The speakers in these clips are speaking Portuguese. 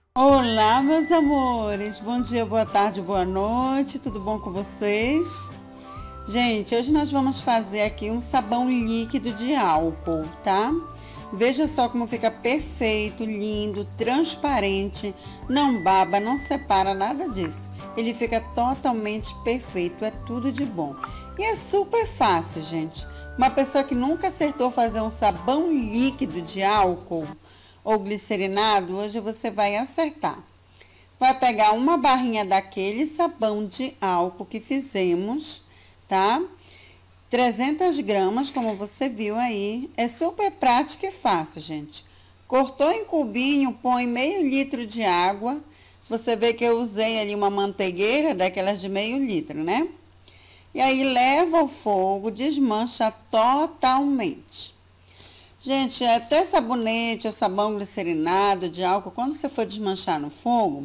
Olá, meus amores! Bom dia, boa tarde, boa noite, tudo bom com vocês? Gente, hoje nós vamos fazer aqui um sabão líquido de álcool, tá? Veja só como fica perfeito, lindo, transparente, não baba, não separa, nada disso. Ele fica totalmente perfeito, é tudo de bom. E é super fácil, gente. Uma pessoa que nunca acertou fazer um sabão líquido de álcool ou glicerinado, hoje você vai acertar. Vai pegar uma barrinha daquele sabão de álcool que fizemos, tá? 300 gramas, como você viu aí. É super prático e fácil, gente. Cortou em cubinho, põe meio litro de água. Você vê que eu usei ali uma manteigueira daquelas de meio litro, né? E aí leva ao fogo, desmancha totalmente. Gente, até sabonete ou sabão glicerinado de álcool, quando você for desmanchar no fogo,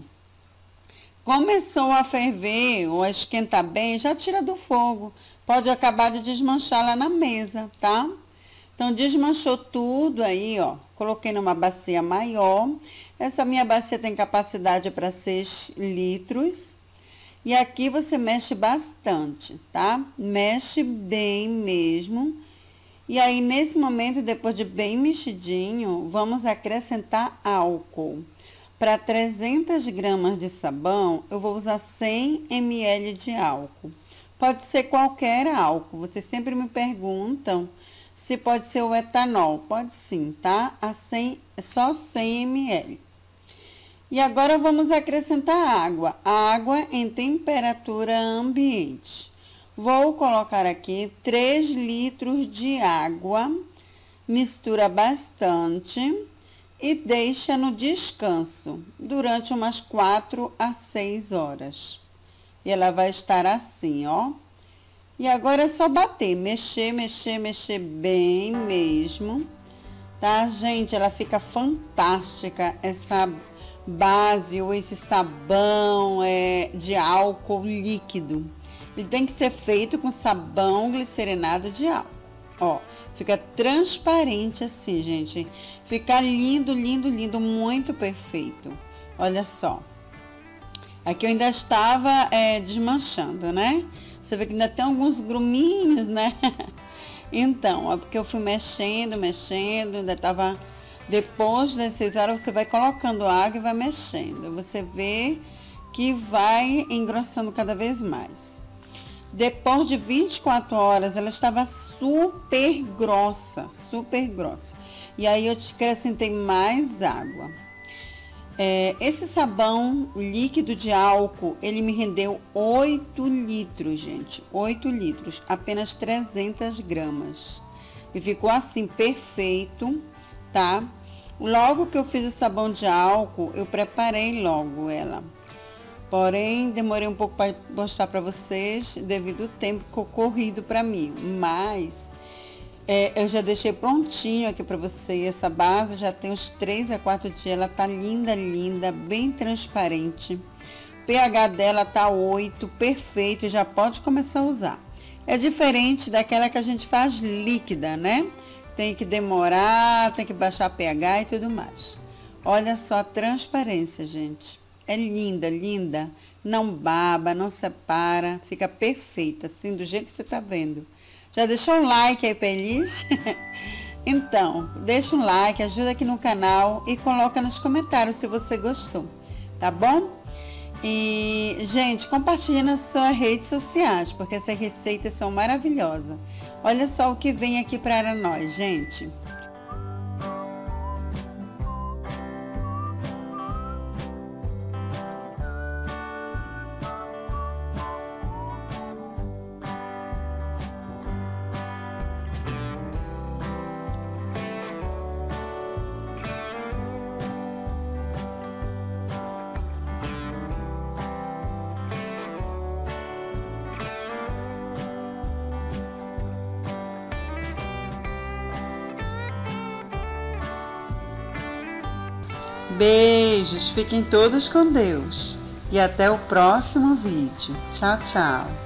começou a ferver ou a esquentar bem, já tira do fogo. Pode acabar de desmanchar lá na mesa, tá? Então, desmanchou tudo aí, ó. Coloquei numa bacia maior. Essa minha bacia tem capacidade para 6 litros. E aqui você mexe bastante, tá? Mexe bem mesmo. E aí, nesse momento, depois de bem mexidinho, vamos acrescentar álcool. Para 300 gramas de sabão, eu vou usar 100 ml de álcool. Pode ser qualquer álcool. Vocês sempre me perguntam se pode ser o etanol. Pode sim, tá? Só 100 ml. E agora vamos acrescentar água. Água em temperatura ambiente. Vou colocar aqui 3 litros de água, mistura bastante e deixa no descanso durante umas 4 a 6 horas. E ela vai estar assim, ó. E agora é só bater, mexer, mexer, mexer bem mesmo, tá, gente? Ela fica fantástica, essa base ou esse sabão de álcool líquido. Ele tem que ser feito com sabão glicerinado de álcool. Ó, fica transparente assim, gente. Fica lindo, lindo, lindo, muito perfeito. Olha só. Aqui eu ainda estava desmanchando, né? Você vê que ainda tem alguns gruminhos, né? Então, é porque eu fui mexendo, mexendo, ainda estava... Depois das 6 horas, você vai colocando água e vai mexendo. Você vê que vai engrossando cada vez mais. Depois de 24 horas, ela estava super grossa, super grossa. E aí eu acrescentei mais água. Esse sabão líquido de álcool, ele me rendeu 8 litros, gente. 8 litros, apenas 300 gramas. E ficou assim, perfeito, tá? Logo que eu fiz o sabão de álcool, eu preparei logo ela. Porém, demorei um pouco para mostrar para vocês, devido ao tempo que ficou corrido para mim. Mas, eu já deixei prontinho aqui para você. Essa base já tem uns 3 a 4 dias. Ela tá linda, linda, bem transparente. O pH dela tá 8, perfeito. Já pode começar a usar. É diferente daquela que a gente faz líquida, né? Tem que demorar, tem que baixar pH e tudo mais. Olha só a transparência, gente. É linda, linda. Não baba, não separa. Fica perfeita, assim, do jeito que você tá vendo. Já deixou um like aí, feliz? Então, deixa um like, ajuda aqui no canal e coloca nos comentários se você gostou, tá bom? E, gente, compartilha nas suas redes sociais, porque essas receitas são maravilhosas. Olha só o que vem aqui para nós, gente. Beijos, fiquem todos com Deus e até o próximo vídeo. Tchau, tchau.